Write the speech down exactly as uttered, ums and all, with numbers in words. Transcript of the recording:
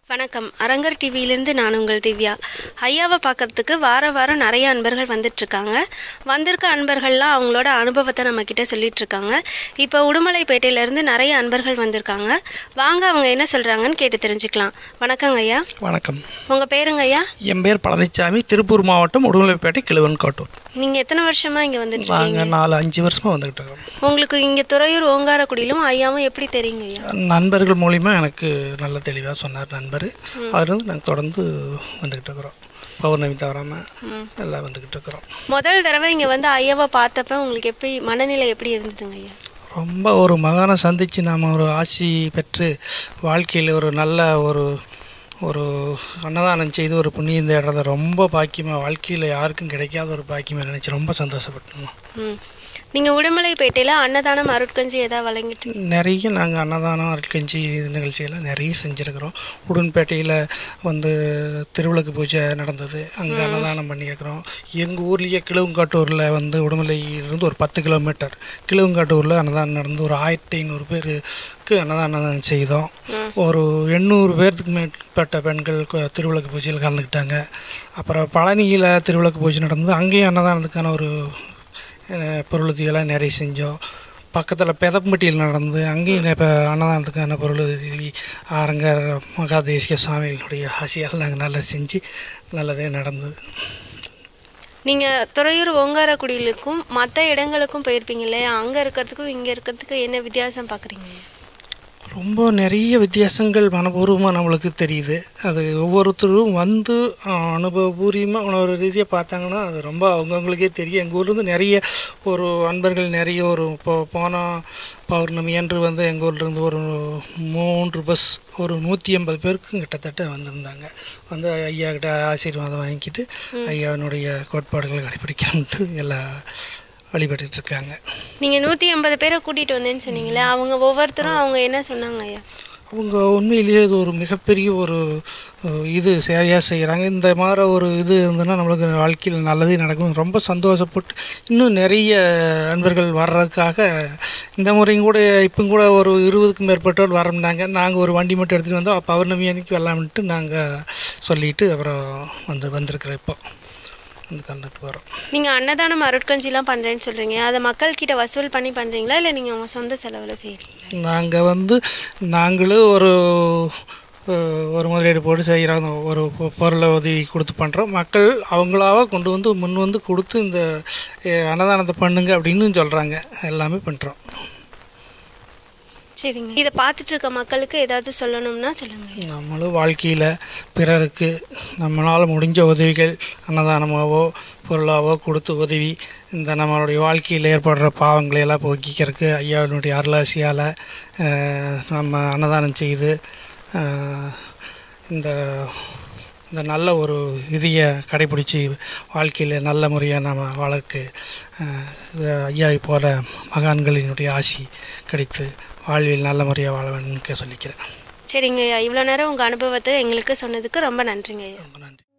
வணக்கம். அரங்கர் டிவியிலிருந்து நான் உங்கள் திவ்யா. ஐயாவை பார்க்கறதுக்கு வார வாரம் நிறைய அன்பர்கள் வந்துட்டுருக்காங்க. வந்திருக்க அன்பர்கள்லாம் அவங்களோட அனுபவத்தை நம்மக்கிட்ட சொல்லிகிட்ருக்காங்க. இப்போ உடுமலைப்பேட்டையிலேருந்து நிறைய அன்பர்கள் வந்திருக்காங்க. வாங்க அவங்க என்ன சொல்கிறாங்கன்னு கேட்டு தெரிஞ்சுக்கலாம். வணக்கங்க ஐயா. வணக்கம். உங்கள் பேருங்க ஐயா? என் பேர் பழனிசாமி, திருப்பூர் மாவட்டம் உடுமலைப்பேட்டை கிழுவன் கோட்டூர். நீங்கள் எத்தனை வருஷமாக இங்கே வந்துட்டு இருக்கீங்க? நாங்கள் நாலு அஞ்சு வருஷமாக வந்துக்கிட்டு இருக்கோம். உங்களுக்கு இங்கே துறையூர் ஓங்காரக்குடியிலும் ஐயாவும் எப்படி தெரியுங்க ஐயா? நண்பர்கள் மூலிமா எனக்கு நல்ல தெளிவாக சொன்னார் நண்பர். அதுலேருந்து நாங்கள் தொடர்ந்து வந்துக்கிட்டு இருக்கிறோம். பௌர்ணமி தவறாமல் எல்லாம் வந்துக்கிட்டு இருக்கிறோம். முதல் தடவை இங்கே வந்து ஐயாவை பார்த்தப்ப உங்களுக்கு எப்படி மனநிலை எப்படி இருந்ததுங்க ஐயா? ரொம்ப ஒரு மகானை சந்தித்து நாம் ஒரு ஆசி பெற்று வாழ்க்கையில் ஒரு நல்ல ஒரு ஒரு அன்னதானம் செய்து ஒரு புண்ணியம் தேடுறத ரொம்ப பாக்கியமாக, வாழ்க்கையில் யாருக்கும் கிடைக்காத ஒரு பாக்கியமாக நினச்சி ரொம்ப சந்தோஷப்பட்டோம். ம் நீங்கள் உடுமலைப்பேட்டையில் அன்னதானம் அருட்கஞ்சி எதாவது வழங்கிட்டு? நிறைய நாங்கள் அன்னதானம் அருட்கஞ்சி நிகழ்ச்சியெல்லாம் நிறைய செஞ்சுருக்கிறோம். உடுன்பேட்டையில் வந்து திருவிளக்கு பூஜை நடந்தது, அங்கே அன்னதானம் பண்ணியிருக்கிறோம். எங்கள் ஊர்லேயே கிழுவங்காட்டூரில் வந்து உடுமலையிலிருந்து ஒரு பத்து கிலோமீட்டர் கிழுவங்காட்டூரில் அன்னதானம் நடந்து ஒரு ஆயிரத்தி ஐநூறு பேருக்கு அன்னதானம் செய்தோம். ஒரு எண்ணூறு பேர்த்துக்கு மேற்பட்ட பெண்கள் திருவிளக்கு பூஜையில் கலந்துக்கிட்டாங்க. அப்புறம் பழனியில் திருவிளக்கு பூஜை நடந்தது, அங்கேயும் அன்னதானத்துக்கான ஒரு பொருளுதவியெல்லாம் நிறைய செஞ்சோம். பக்கத்தில் பெதம்பட்டியில் நடந்து அங்கேயும் இப்போ அன்னதானத்துக்கான பொருளுதவி அரங்க மகா தேசிக சுவாமிகளுடைய ஆசையால் நாங்கள் நல்லா செஞ்சு நல்லதே நடந்தது. நீங்கள் துறையூர் ஓங்காரக்குடியிலுக்கும் மற்ற இடங்களுக்கும் போயிருப்பீங்க இல்லையா? அங்கே இருக்கிறதுக்கும் இங்கே இருக்கிறதுக்கு என்ன வித்தியாசம் பார்க்குறீங்க? ரொம்ப நிறைய வித்தியாசங்கள் மனப்பூர்வமாக நம்மளுக்கு தெரியுது. அது ஒவ்வொருத்தரும் வந்து அனுபவபூர்வமாக உணவு ரீதியாக பார்த்தாங்கன்னா அது ரொம்ப அவங்கவுங்களுக்கே தெரியும். எங்கள் ஊர்லேருந்து நிறைய ஒரு அன்பர்கள் நிறைய ஒரு இப்போ போன பௌர்ணமி அன்று வந்து எங்கள் ஊர்லேருந்து ஒரு மூன்று பஸ் ஒரு நூற்றி ஐம்பது பேருக்கும் கிட்டத்தட்ட வந்திருந்தாங்க. வந்து ஐயா கிட்ட ஆசீர்வாதம் வாங்கிக்கிட்டு ஐயாவினுடைய கோட்பாடுகளை கடைப்பிடிக்கணுன்ட்டு எல்லாம் வழிபட்டு இருக்காங்க. நீங்கள் நூற்றி ஐம்பது பேரை கூட்டிகிட்டு வந்தேன்னு சொன்னீங்களே, அவங்க ஒவ்வொருத்தரும் அவங்க என்ன சொன்னாங்க ஐயா? அவங்க உண்மையிலேயே இது ஒரு மிகப்பெரிய ஒரு இது சேவையாக செய்கிறாங்க. இந்த மாதிரி ஒரு இது இருந்ததுன்னா நம்மளுக்கு வாழ்க்கையில் நல்லதே நடக்கும். ரொம்ப சந்தோஷப்பட்டு இன்னும் நிறைய அன்பர்கள் வர்றதுக்காக இந்த முறையும் கூட இப்போ கூட ஒரு இருபதுக்கும் மேற்பட்டோர் வரம்னாங்க. நாங்கள் ஒரு வண்டி மட்டும் எடுத்துகிட்டு வந்தோம். பௌர்ணமி அன்னைக்கு வரலாம்ட்டு நாங்கள் சொல்லிவிட்டு அப்புறம் வந்து வந்திருக்கிறோம். இப்போ வந்து கலந்துட்டு வரோம். நீங்கள் அன்னதானம் அருட்கஞ்சிலாம் பண்ணுறேன்னு சொல்கிறீங்க, அதை மக்கள்கிட்ட வசூல் பண்ணி பண்ணுறீங்களா இல்லை நீங்கள் உங்கள் சொந்த செலவில் செய்கிறீங்களா? நாங்கள் வந்து நாங்களும் ஒரு ஒரு முதலீடு போட்டு செய்கிறோம். ஒரு பொருளை உதவி கொடுத்து பண்ணுறோம். மக்கள் அவங்களாக கொண்டு வந்து முன் வந்து கொடுத்து இந்த அன்னதானத்தை பண்ணுங்க அப்படின்னு சொல்கிறாங்க. எல்லாமே பண்ணுறோம். சரிங்க. இதை பார்த்துட்டு இருக்க மக்களுக்கு ஏதாவது சொல்லணும்னா சொல்லுங்கள். நம்மளும் வாழ்க்கையில் பிறருக்கு நம்மளால் முடிஞ்ச உதவிகள் அன்னதானமாகவோ பொருளாகவோ கொடுத்து உதவி இந்த நம்மளுடைய வாழ்க்கையில் ஏற்படுற பாவங்களை எல்லாம் போக்கிக்கிறதுக்கு ஐயாவினுடைய அருளாசியால் நம்ம அன்னதானம் செய்து இந்த இந்த நல்ல ஒரு இதையை கடைப்பிடிச்சி வாழ்க்கையில் நல்ல முறையாக நம்ம வாழ்க்கை ஐயாவை போகிற மகான்களினுடைய ஆசி கிடைத்து வாழ்வில் நல்ல முறையாக வாழ வேணும்னு சொல்லிக்கிறேன். சரிங்க ஐயா, இவ்வளோ நேரம் உங்கள் அனுபவத்தை எங்களுக்கு சொன்னதுக்கு ரொம்ப நன்றிங்க ஐயா. ரொம்ப நன்றி.